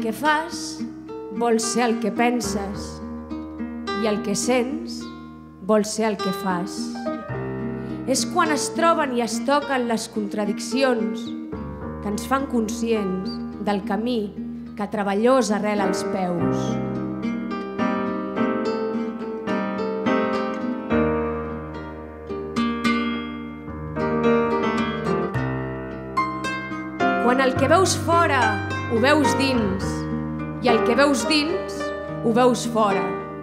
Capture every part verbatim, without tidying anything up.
que fas vol ser el que penses i el que sents vol ser el que fas. És quan es troben i es toquen les contradiccions que ens fan conscients del camí que treballós arrela als peus. Quan el que veus fora ho veus dins i el que veus dins ho veus fora.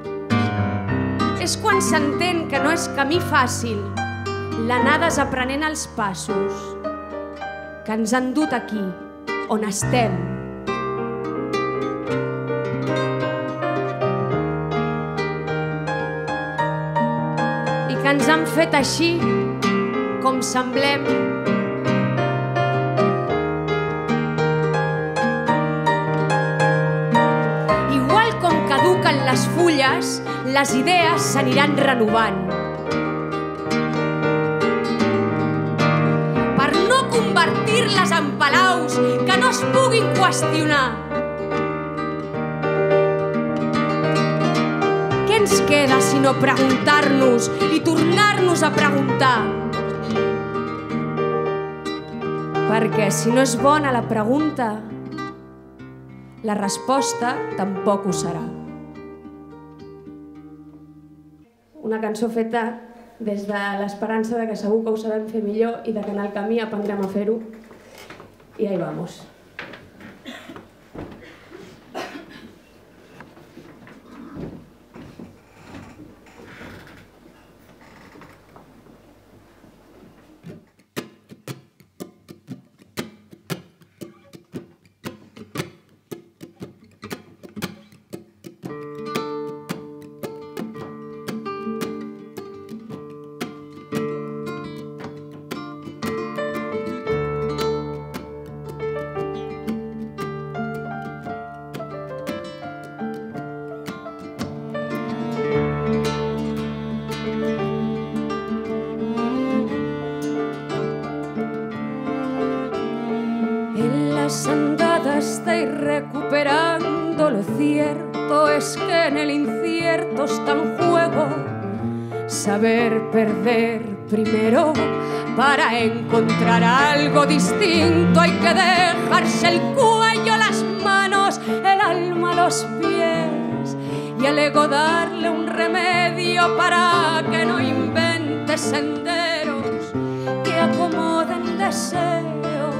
És quan s'entén que no és camí fàcil l'anar desaprenent els passos que ens han dut aquí, on estem. I que ens han fet així com semblem. Igual com caduquen les fulles, les idees s'aniran renovant. Per no convertir-les en palaus que no es puguin qüestionar. Què ens queda si no preguntar-nos i tornar-nos a preguntar? Perquè si no és bona la pregunta, la resposta tampoc ho serà. Una cançó feta des de l'esperança de que segur que ho sabem fer millor i de que en el camí aprendrem a fer-ho. I ahí vamos. Andadas de ir recuperando lo cierto es que en el incierto está en juego saber perder primero para encontrar algo distinto. Hay que dejarse el cuello, las manos, el alma, los pies y al ego darle un remedio para que no invente senderos que acomoden deseos.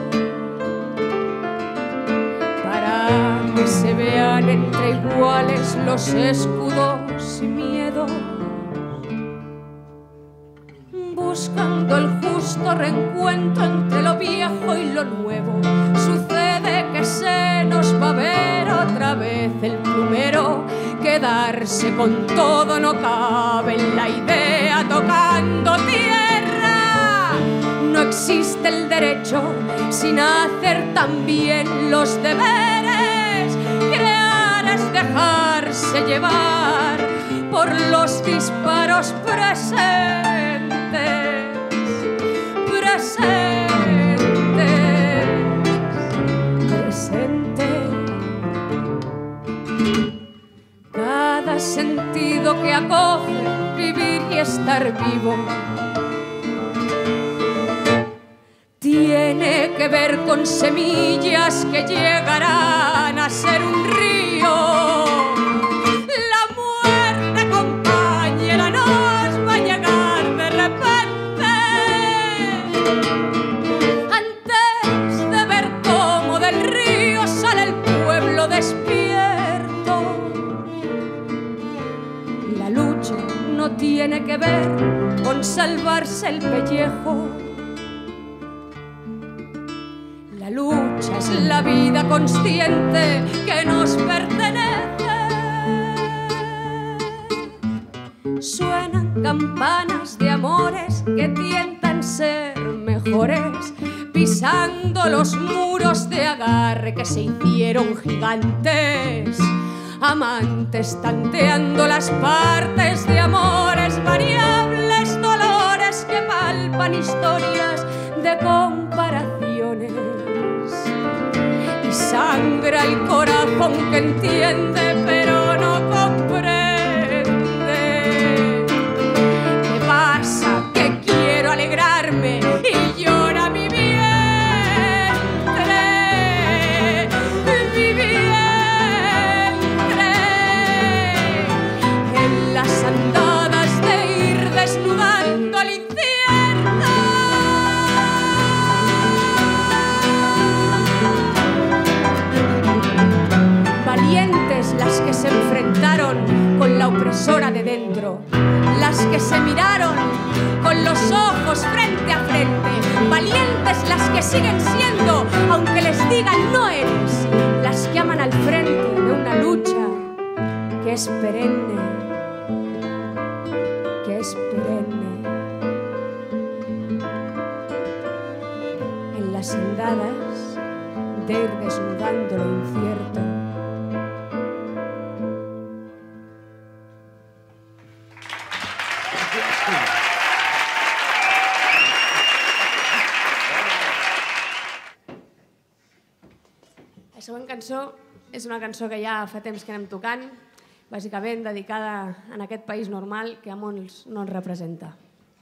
Que se vean entre iguales los escudos y miedos, buscando el justo reencuentro entre lo viejo y lo nuevo. Sucede que se nos va a ver otra vez el plumero. Quedarse con todo no cabe en la idea tocando tierra. No existe el derecho sin hacer también los deberes. Crear es dejarse llevar por los disparos presentes, presentes, presentes. Cada sentido que acoge vivir y estar vivo tiene que ver con semillas que llegarán a ser un río. La muerte, compañera, nos va a llegar de repente. Antes de ver cómo del río sale el pueblo despierto. La lucha no tiene que ver con salvarse el pellejo. La lucha es la vida consciente que nos pertenece. Suenan campanas de amores que tientan ser mejores, pisando los muros de agarre que se hicieron gigantes. Amantes tanteando las partes de amores variables, dolores que palpan historias de comparaciones. Y sangra el corazón que entiende pero no comprende. ¿Qué pasa? Que quiero alegrarme y llora mi vientre, mi vientre. En las andadas de ir desnudando el infierno. Las que se enfrentaron con la opresora de dentro, las que se miraron con los ojos frente a frente, valientes las que siguen siendo, aunque les digan no eres, las que aman al frente de una lucha que es perenne, que es perenne. En las andadas de ir desnudando lo incierto. La següent cançó és una cançó que ja fa temps que anem tocant, bàsicament dedicada a aquest país normal que a molts no ens representa.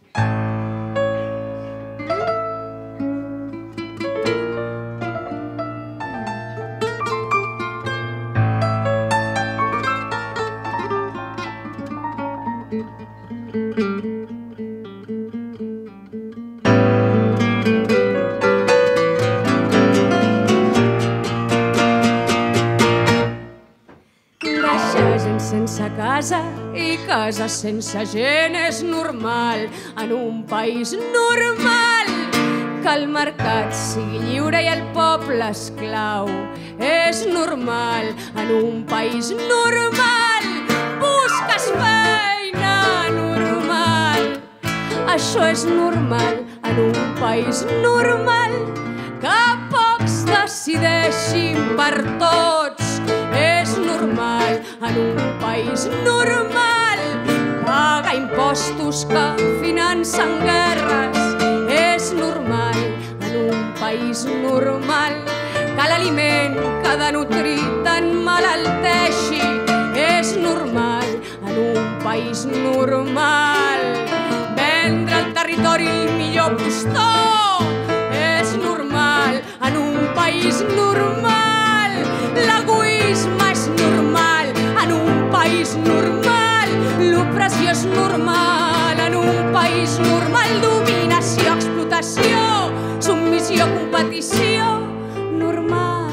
Sense casa i casa sense gent és normal en un país normal que el mercat sigui lliure i el poble esclau. És normal en un país normal, busques feina normal. Això és normal en un país normal que pocs decideixin per tots. És normal en un país normal pagar impostos que financen guerres. És normal en un país normal que l'aliment que ha de nutrir t'emmalalteixi. És normal en un país normal vendre el territori el millor postor. És normal en un país normal l'egoisme és normal en un país normal, l'opressió és normal en un país normal, dominació, explotació, submissió, competició, normal.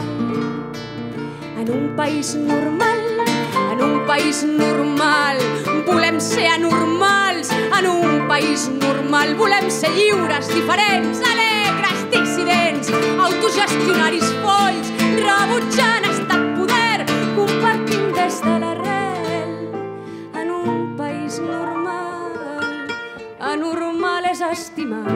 En un país normal, en un país normal, volem ser anormals. En un país normal volem ser lliures, diferents, alegres, dissidents, autogestionaris folls, rebutjant estat poder, compartint des de l'arrel. En un país normal, anormal és estimar.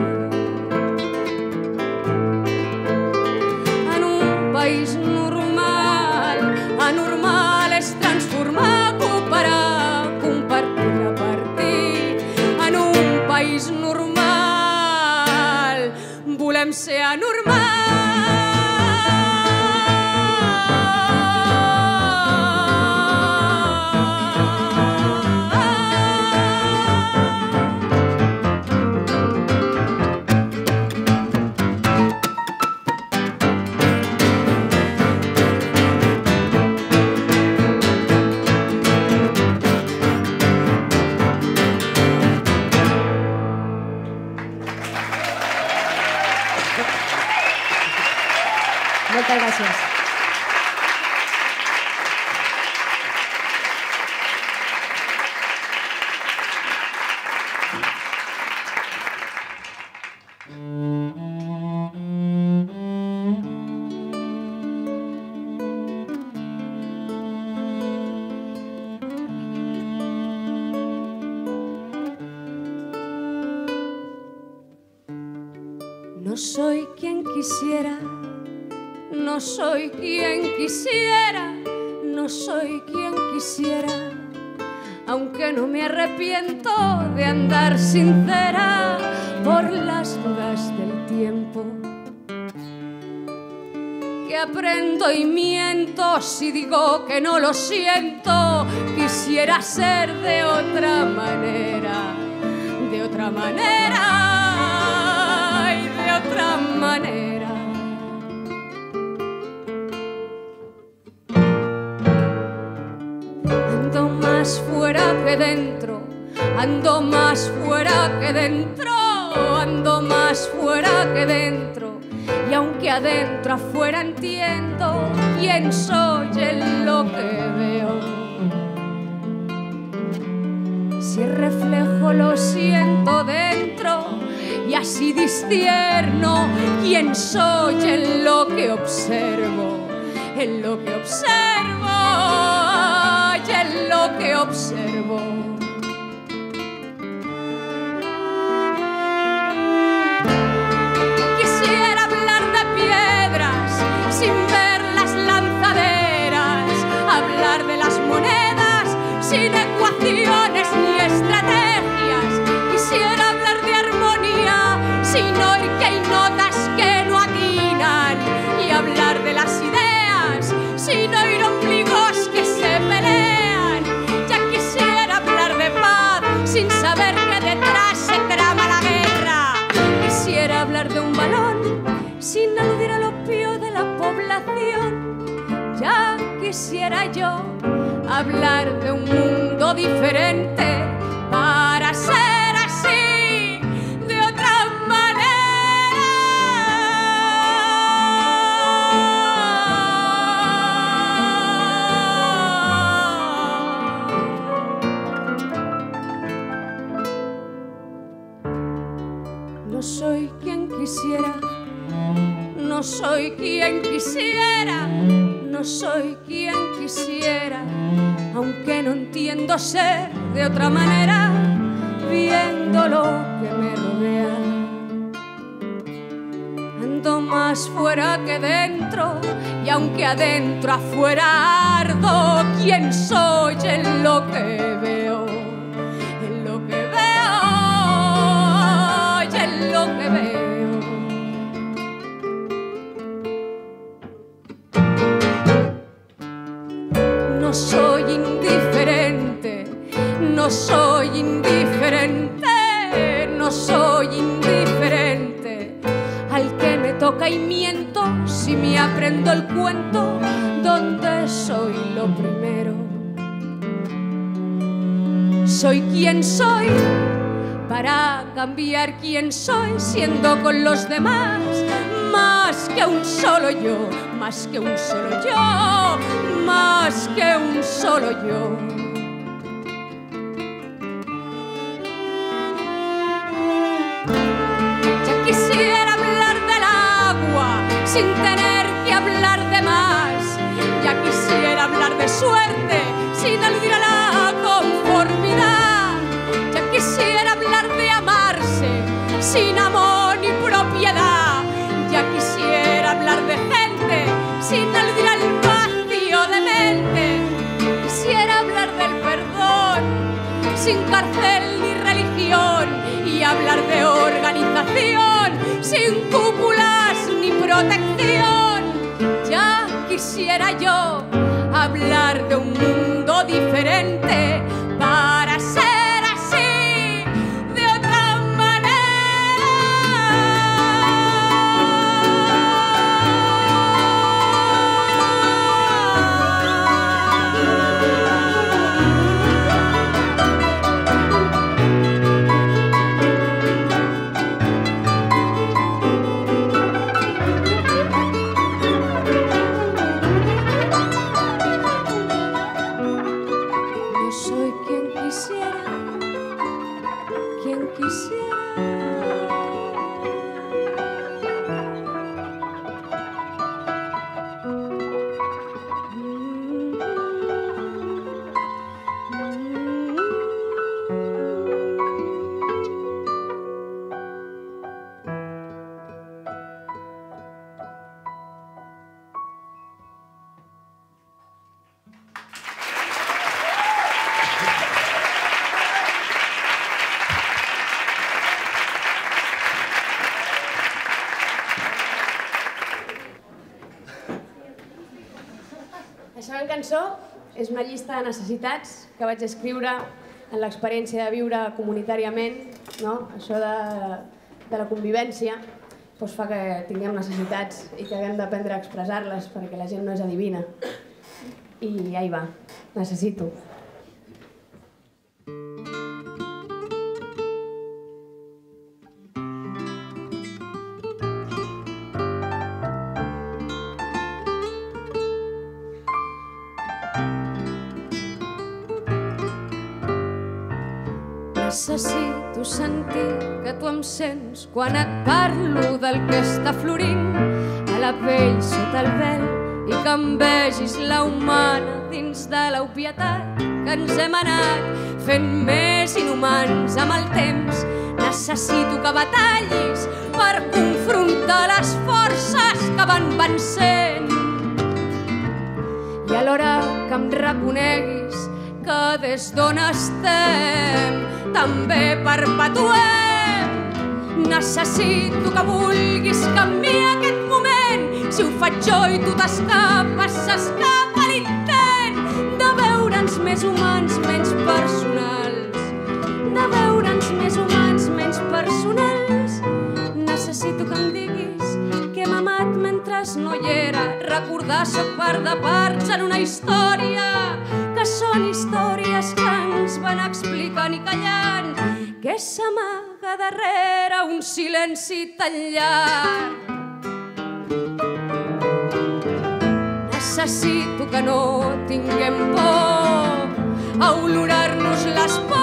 En un país normal, anormal és transformar, cooperar, compartir, repartir. En un país normal volem ser anormals. Moltes gràcies. No soy quien quisiera, no soy quien quisiera, no soy quien quisiera, aunque no me arrepiento de andar sincera por las dudas del tiempo que aprendo y miento si digo que no lo siento. Quisiera ser de otra manera, de otra manera y de otra manera. Ando más fuera que dentro, ando más fuera que dentro, ando más fuera que dentro. Y aunque adentro afuera entiendo quién soy en lo que veo, si reflejo lo siento dentro y así discierno quién soy en lo que observo, en lo que observo y en lo que observo. Sin ver las lanzaderas, hablar de las monedas sin ecuaciones ni estrategias. Quisiera hablar de armonía sin oír que hay notas que no atinan, y hablar de las ideas sin oír ombligos que se pelean. Ya quisiera hablar de paz sin saber que detrás se trama la guerra. Quisiera hablar de un balón sin aludir al opio de la población. Ya quisiera yo hablar de un mundo diferente para ser así de otra manera. No soy quien quisiera, no soy quien quisiera, no soy quien quisiera, aunque no entiendo ser de otra manera, viendo lo que me rodea. Ando más fuera que dentro, y aunque adentro afuera ardo, ¿quién soy en lo que veo? En lo que veo y en lo que veo. No soy indiferente, no soy indiferente, no soy indiferente al que me toca y miento si me aprendo el cuento donde soy lo primero. Soy quien soy para cambiar quién soy, siendo con los demás más que un solo yo, más que un solo yo, más que un solo yo. Ya quisiera hablar del agua sin tener que hablar de más. Ya quisiera hablar de suerte sin aludir a la conformidad. Ya quisiera hablar de amarse sin amor ni propiedad. Ya quisiera hablar de gente sin aludir al vacío de mente. Quisiera hablar del perdón sin cárcel ni religión, y hablar de organización sin cúpulas ni protección. Ya quisiera yo hablar de un mundo diferente para ser és una llista de necessitats que vaig escriure en l'experiència de viure comunitàriament, no? Això de, de la convivència doncs fa que tinguem necessitats i que haguem d'aprendre a expressar-les perquè la gent no és adivina. I ja hi va, necessito. Necessito sentir que tu em sents quan et parlo del que està florint a la pell sota el vel i que em vegis la humana dins de l'obvietat que ens hem anat fent més inhumans amb el temps. Necessito que batallis per confrontar les forces que van vencent i alhora que em reconeguis que des d'on estem també perpetuem. Necessito que vulguis canviar aquest moment. Si ho faig jo i tu t'escapes, s'escapa l'intent de veure'ns més humans, menys personals. De veure'ns més humans, menys personals. Necessito que em diguis que hem amat mentre no hi era. Recordar soc part de parts en una història que són històries que ens van explicant i callant que s'amaga darrere un silenci tan llarg. Necessito que no tinguem por a olorar-nos les pors.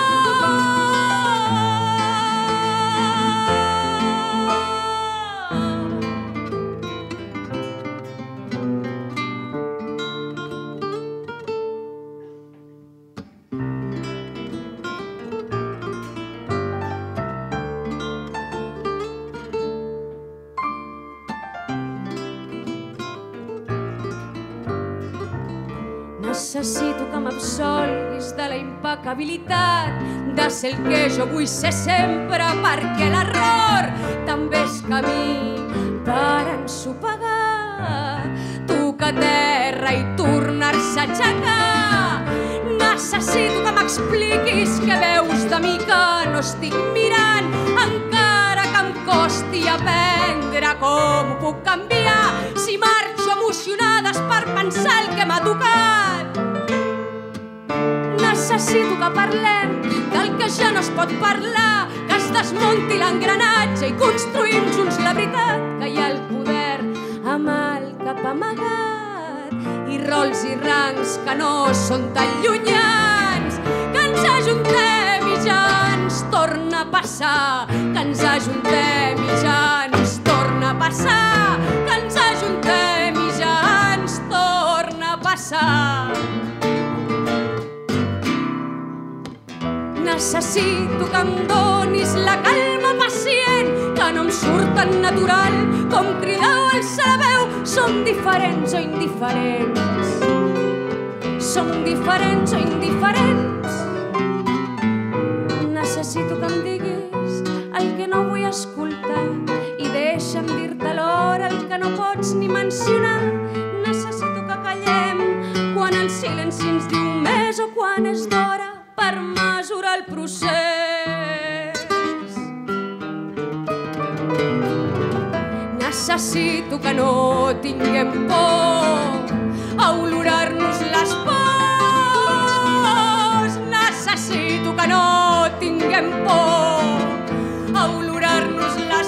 Necessito que m'absolguis de la impecabilitat de ser el que jo vull ser sempre, perquè l'error també és camí per ensopegar, tocar terra i tornar-se a aixecar. Necessito que m'expliquis què veus de mi que no estic mirant, encara que em costi aprendre com ho puc canviar. Si marxo emocionades per pensar el que m'ha tocat. Necessito que parlem del que ja no es pot parlar, que es desmunti l'engranatge i construïm junts la veritat, que hi ha el poder amb el cap amagat i rols i rangs que no són tan llunyans, que ens ajuntem i ja ens torna a passar, que ens ajuntem i ja ens torna a passar, que ens ajuntem i ja ens torna a passar. Necessito que em donis la calma pacient, que no em surt tan natural com cridar o alçar la veu. Som diferents o indiferents, som diferents o indiferents. Necessito que em diguis el que no vull escoltar i deixa'm dir-te alhora el que no pots ni mencionar. Necessito que callem quan el silenci ens diu més o quan és d'hora per mesurar el procés. Necessito que no tinguem por a olorar-nos les pors. Necessito que no tinguem por a olorar-nos les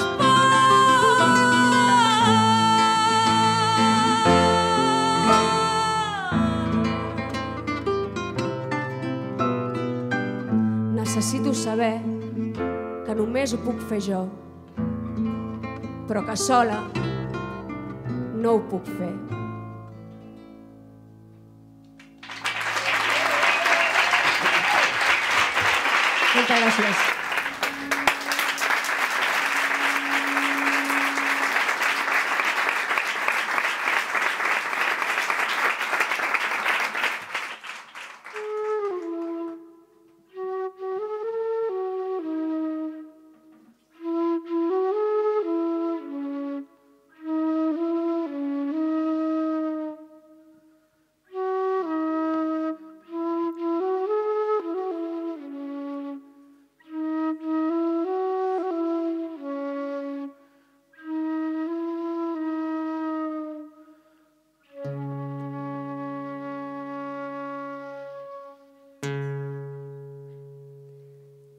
Necessito saber que només ho puc fer jo, però que sola no ho puc fer. Moltes gràcies.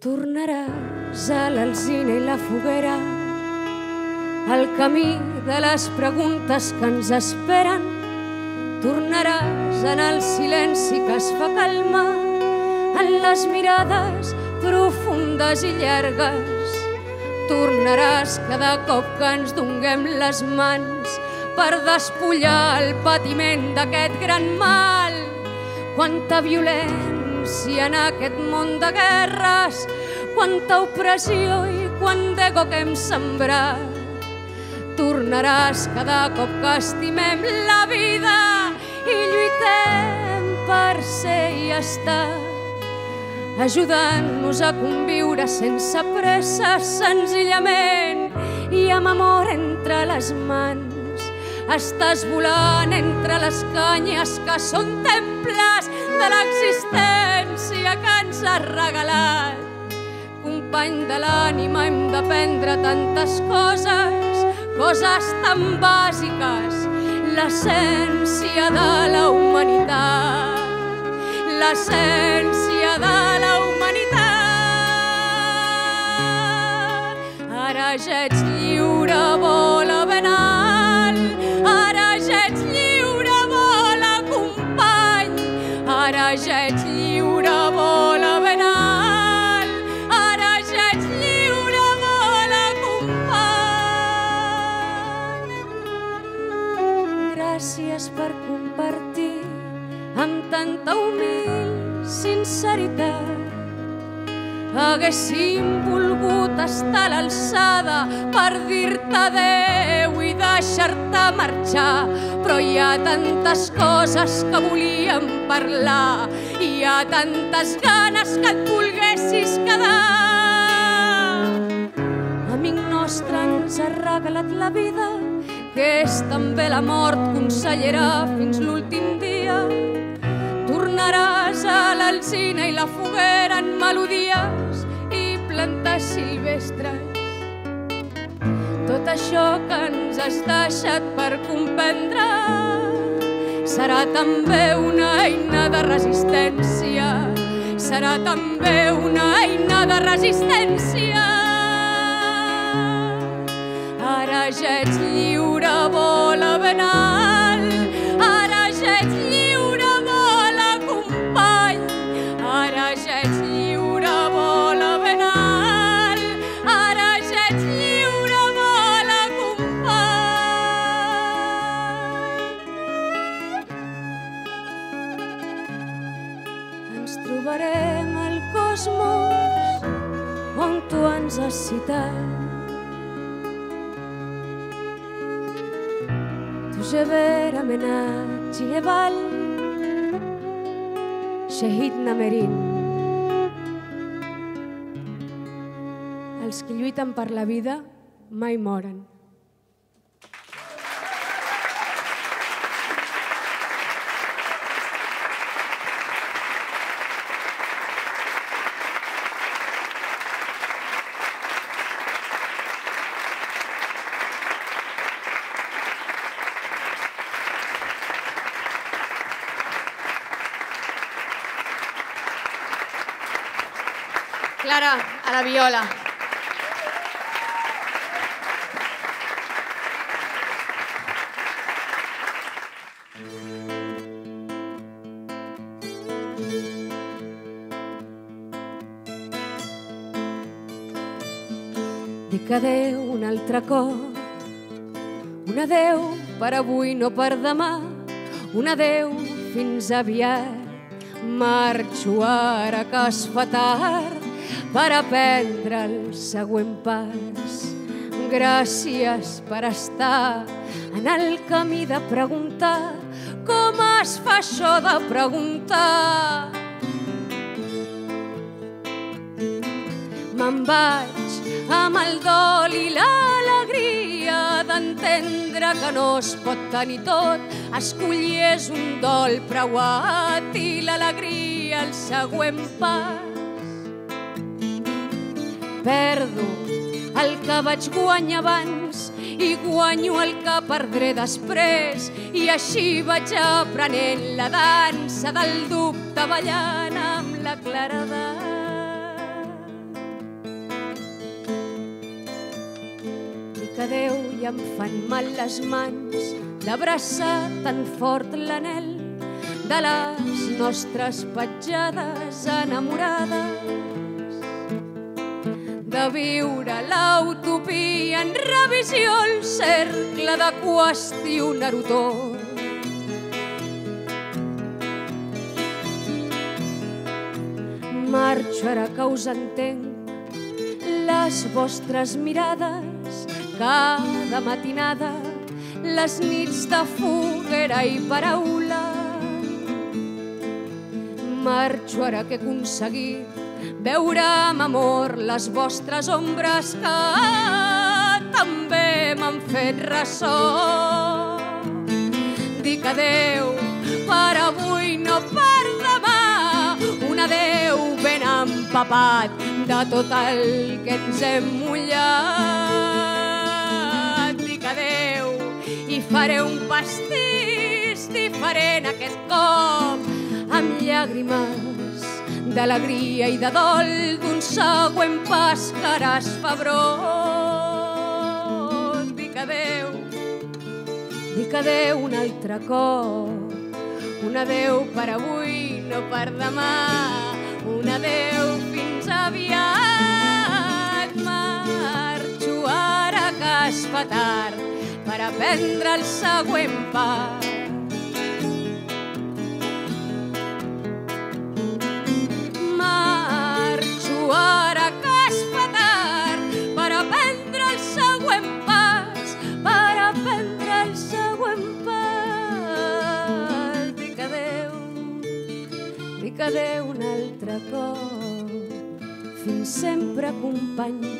Tornaràs a l'alzina i la foguera, al camí de les preguntes que ens esperen. Tornaràs en el silenci que es fa calma, en les mirades profundes i llargues. Tornaràs cada cop que ens donguem les mans per despullar el patiment d'aquest gran mal. Quanta violència en aquest món de guerres, quanta opressió i quant d'ego que hem sembrat. Tornaràs cada cop que estimem la vida i lluitem per ser i estar, ajudant-nos a conviure sense pressa, senzillament i amb amor entre les mans. Estàs volant entre les canyes que són temples de l'existència que ens has regalat. Company de l'ànima, hem d'aprendre tantes coses, coses tan bàsiques, l'essència de la humanitat, l'essència de la humanitat. Ara ja ets lliure, vola ben alt, ara ja ets lliure, vola company, ara ja ets lliure, vola ben alt, ara ja ets lliure, vola company. Gràcies per compartir amb tanta humil sinceritat. Haguéssim volgut estar a l'alçada per dir-te adeu i deixar-te marxar, però hi ha tantes coses que volíem parlar, hi ha tantes ganes que et volguessis quedar. Amic nostre, ens ha regalat la vida, que és també la mort, consellera, fins l'últim dia. Tornaràs a l'alzina i la foguera en melodies i plantes silvestres. Tot això que ens has deixat per comprendre serà també una eina de resistència, serà també una eina de resistència. Ara ja ets lliure, vola ben alt, ara ja ets lliure, vola company, ara ja ets lliure, vola ben alt, ara ja ets lliure, vola company. Ens trobarem al cosmos on tu ens has citat. جبر من جبل شهيدنا مرين. Els que lluiten per la vida mai moren. Clara, a la viola. Dic adeu un altre cop, un adeu per avui, no per demà, un adeu fins aviat. Marxo ara que es fa tard per aprendre el següent pas. Gràcies per estar en el camí de preguntar com es fa això de preguntar. Me'n vaig amb el dol i l'alegria d'entendre que no es pot tenir tot. Escollir és un dol preuat i l'alegria el següent pas. Perdo el que vaig guanyar abans i guanyo el que perdré després, i així vaig aprenent la dansa del dubte ballant amb la claredat. Dic adeu i em fan mal les mans d'abraçar tan fort l'anhel de les nostres petjades enamorades, de viure l'utopia en revisió al cercle de qüestionar-ho tot. Marxo ara que us entenc, les vostres mirades cada matinada, les nits de foguera i paraula. Marxo ara que he aconseguit veure amb amor les vostres ombres que també m'han fet ressò. Dic adeu per avui, no per demà, un adeu ben empapat de tot el que ens hem mullat. Dic adeu i faré un pastís diferent aquest cop, amb llàgrimes d'alegria i de dol d'un següent pas que ara es fa brot. Dic adeu, dic adeu un altre cop, un adeu per avui, no per demà, un adeu fins aviat. Marxo ara que es fa tard per aprendre el següent pas. Ara que es fa tard per aprendre el següent pas, per aprendre el següent pas. Dic adeu, dic adeu un altre cop, fins sempre companys.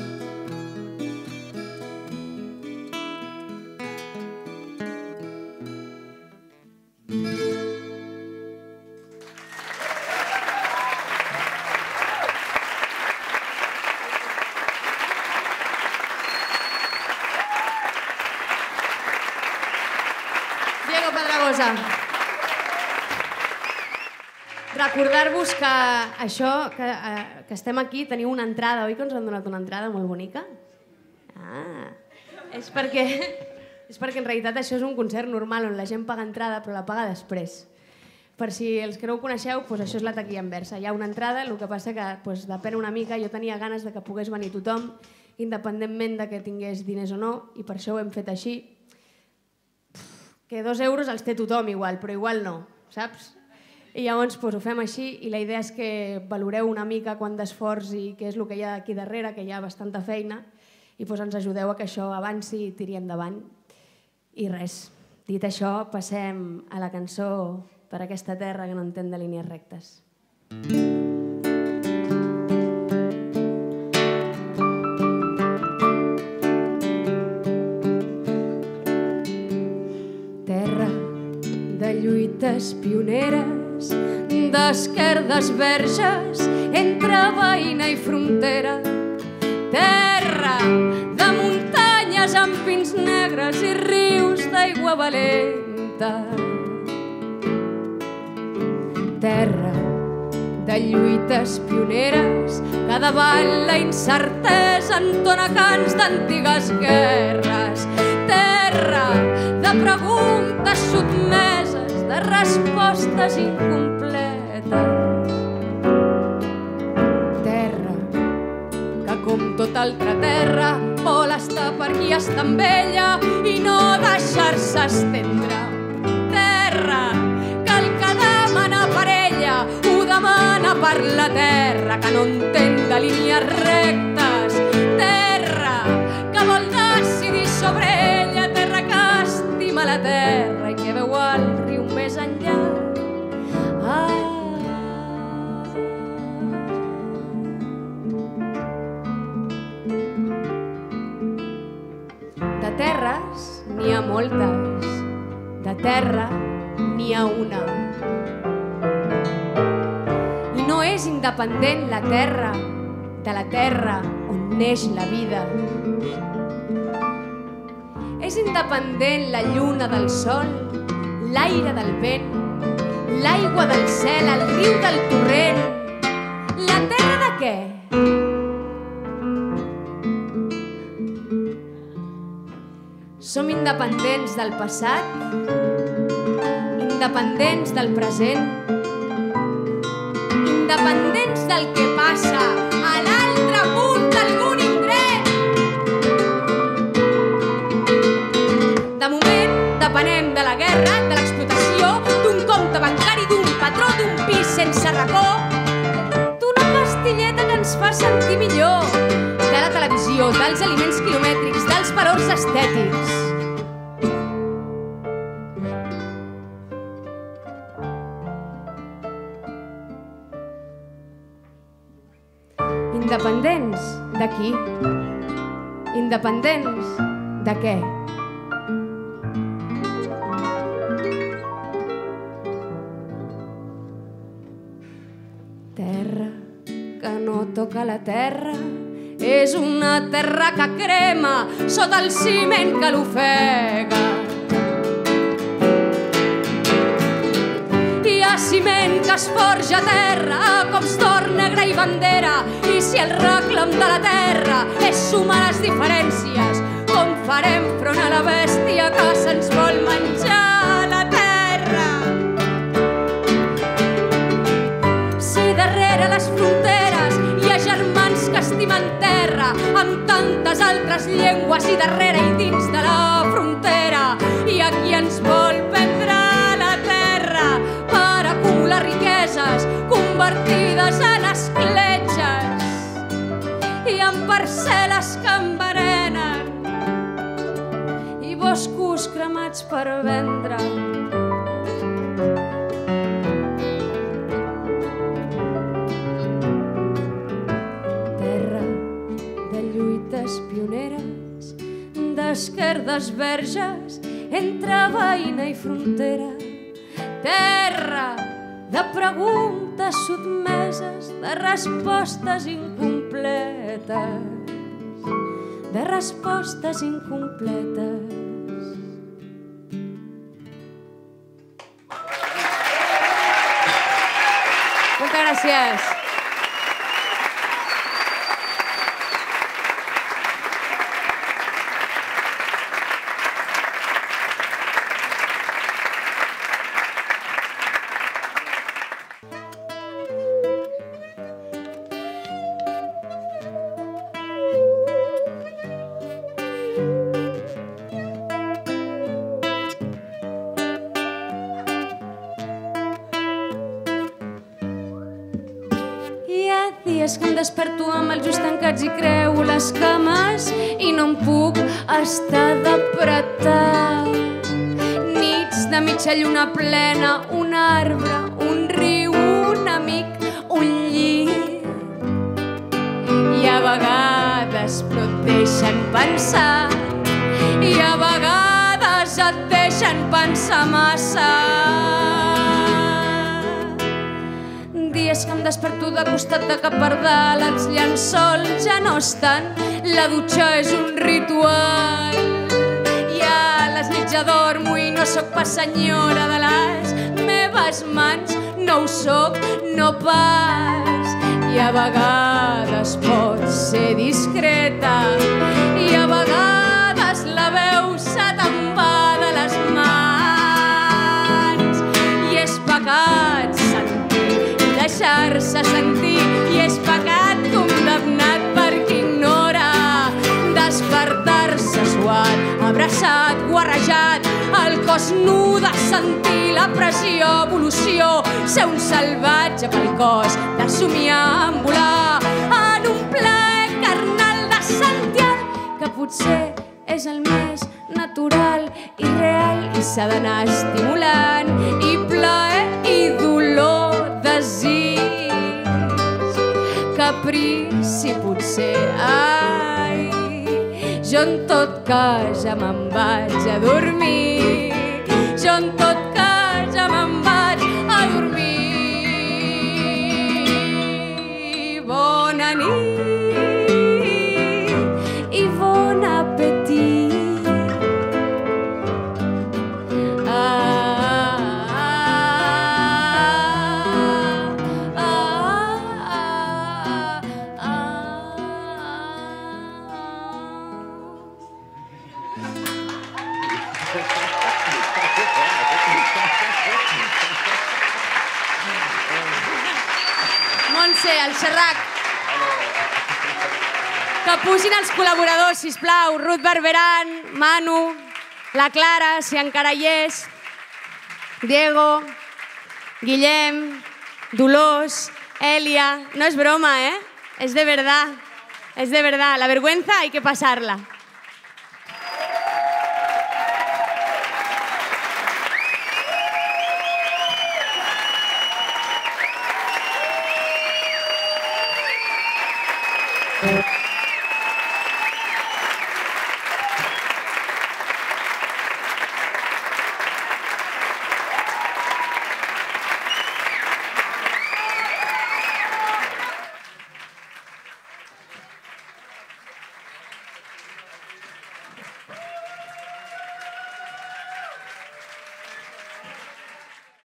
Recordar-vos que això, que, eh, que estem aquí, teniu una entrada, oi que ens han donat una entrada molt bonica? Ah, és perquè, és perquè en realitat això és un concert normal on la gent paga entrada però la paga després. Per si els que no ho coneixeu, doncs això és la taquilla inversa. Hi ha una entrada, el que passa que doncs, depèn una mica, jo tenia ganes de que pogués venir tothom, independentment de que tingués diners o no, i per això ho hem fet així. Que dos euros els té tothom igual, però igual no, saps? I llavors doncs, ho fem així i la idea és que valoreu una mica quant d'esforç i què és el que hi ha aquí darrere, que hi ha bastanta feina, i doncs ens ajudeu a que això avanci i tiri endavant. I res, dit això, passem a la cançó Per aquesta terra que no entén de línies rectes. Terra de lluites pioneres, d'esquerdes verges entre veïna i frontera, terra de muntanyes amb pins negres i rius d'aigua valenta, terra de lluites pioneres que davant la incertesa entona cants d'antigues guerres, terra de preguntes sotmeses, de respostes incompletes, terra que com tota altra terra vol estar per qui està amb ella i no deixar-se estendre, terra que el que demana per ella ho demana per la terra que no entén de línies rectes, terra que vol decidir sobre ella, terra que estima la terra i que veu el riu més enllà. Ah. De terres n'hi ha moltes, de terra n'hi ha una. I no és independent la terra de la terra on neix la vida. És independent la lluna del sol, l'aire del vent, l'aigua del cel, el riu del torrent. La terra de què? Som independents del passat, independents del present, independents del que passa a l'altre punt d'algun indret. De moment depenem de la guerra, de l'explotació, d'un compte bancari, d'un patró, d'un pis sense racó, d'una pastilleta que ens fa sentir millor, de la televisió, dels aliments quilomètrics, dels valors estètics. Independents de qui? Independents de què? Terra que no toca la terra és una terra que crema sota el ciment que l'ofega. Hi ha ciment que es forja a terra, cops d'or, negre i bandera, i si el reclam de la terra és sumar les diferències, com farem front a la bèstia que se'ns vol menjar la terra? Si darrere les fronteres hi ha germans que estimen terra amb tantes altres llengües, i darrere i dins de la frontera hi ha qui ens vol prendre la terra per acumular riqueses convertides en escletxes i en parcel·les que envenenen i boscos cremats per vendre. Terra de lluites pioneres, d'esquerdes verges entre veïna i frontera. Terra de preguntes sotmeses, de respostes incompletes, de respostes incompletes. Moltes gràcies. Que em desperto amb els ulls tancats i creu les cames i no em puc estar d'apretar. Nits de mitja lluna plena, un arbre, un riu, un amic, un llit. I a vegades però et deixen pensar, i a vegades et deixen pensar massa. Dies que em desperto de costat de cap per dalt, els llençols ja no estan, la dutxa és un ritual. I a les nits ja dormo i no sóc pas senyora de les meves mans, no ho sóc, no pas. I a vegades pots ser discreta, i a vegades la veu se te'n va de les mans. I és pecat deixar-se sentir, i és pecat condemnat per qui ignora despertar-se suat, abraçat, guarrejat, el cos nu de sentir la pressió, evolució, ser un salvatge pel cos, de somiar en volar en un plaer carnal de sentir que potser és el més natural i real i s'ha d'anar estimulant, i plaer i dolor, desig, caprici potser, ai, jo en tot cas ja me'n vaig a dormir, jo en tot cas ja me'n vaig a dormir. Bona nit i bon apetit. Montse, el Serrac. Que pugin els col·laboradors, sisplau. Ruth Barberan, Manu, la Clara, si encara hi és, Diego, Guillem, Dolors, Elia... No és broma, eh? És de verdad. És de verdad. La vergüenza hay que pasarla. Thank you.